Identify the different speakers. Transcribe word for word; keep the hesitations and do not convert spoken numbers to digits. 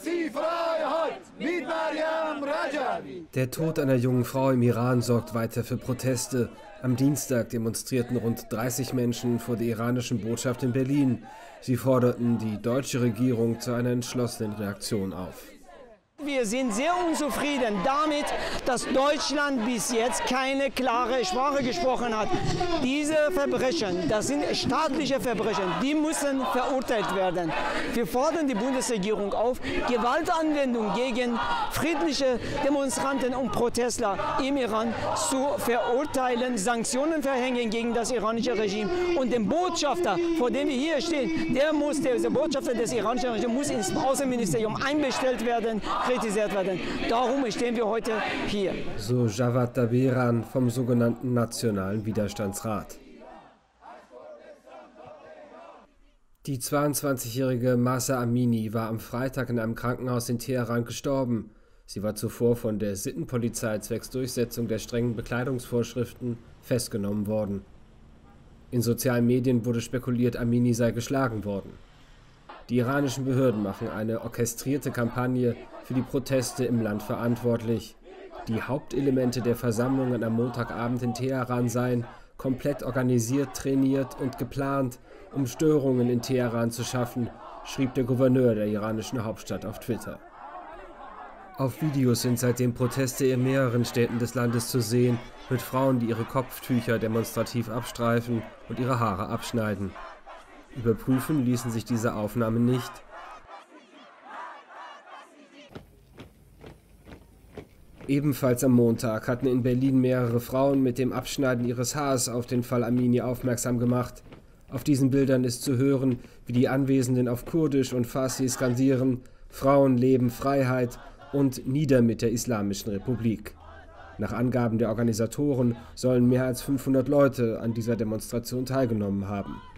Speaker 1: Der Tod einer jungen Frau im Iran sorgt weiter für Proteste. Am Dienstag demonstrierten rund dreißig Menschen vor der iranischen Botschaft in Berlin. Sie forderten die deutsche Regierung zu einer entschlossenen Reaktion auf.
Speaker 2: Wir sind sehr unzufrieden damit, dass Deutschland bis jetzt keine klare Sprache gesprochen hat. Diese Verbrechen, das sind staatliche Verbrechen, die müssen verurteilt werden. Wir fordern die Bundesregierung auf, Gewaltanwendung gegen friedliche Demonstranten und Protestler im Iran zu verurteilen, Sanktionen verhängen gegen das iranische Regime. Und den Botschafter, vor dem wir hier stehen, der muss, der, der Botschafter des iranischen Regimes muss ins Außenministerium einbestellt werden, kritisiert werden. Darum stehen wir heute hier.
Speaker 1: So Javad Daberan vom sogenannten Nationalen Widerstandsrat. Die zweiundzwanzigjährige Mahsa Amini war am Freitag in einem Krankenhaus in Teheran gestorben. Sie war zuvor von der Sittenpolizei zwecks Durchsetzung der strengen Bekleidungsvorschriften festgenommen worden. In sozialen Medien wurde spekuliert, Amini sei geschlagen worden. Die iranischen Behörden machen eine orchestrierte Kampagne für die Proteste im Land verantwortlich. Die Hauptelemente der Versammlungen am Montagabend in Teheran seien komplett organisiert, trainiert und geplant, um Störungen in Teheran zu schaffen, schrieb der Gouverneur der iranischen Hauptstadt auf Twitter. Auf Videos sind seitdem Proteste in mehreren Städten des Landes zu sehen, mit Frauen, die ihre Kopftücher demonstrativ abstreifen und ihre Haare abschneiden. Überprüfen ließen sich diese Aufnahmen nicht. Ebenfalls am Montag hatten in Berlin mehrere Frauen mit dem Abschneiden ihres Haares auf den Fall Amini aufmerksam gemacht. Auf diesen Bildern ist zu hören, wie die Anwesenden auf Kurdisch und Farsi skandieren: Frauen, Leben, Freiheit und nieder mit der Islamischen Republik. Nach Angaben der Organisatoren sollen mehr als fünfhundert Leute an dieser Demonstration teilgenommen haben.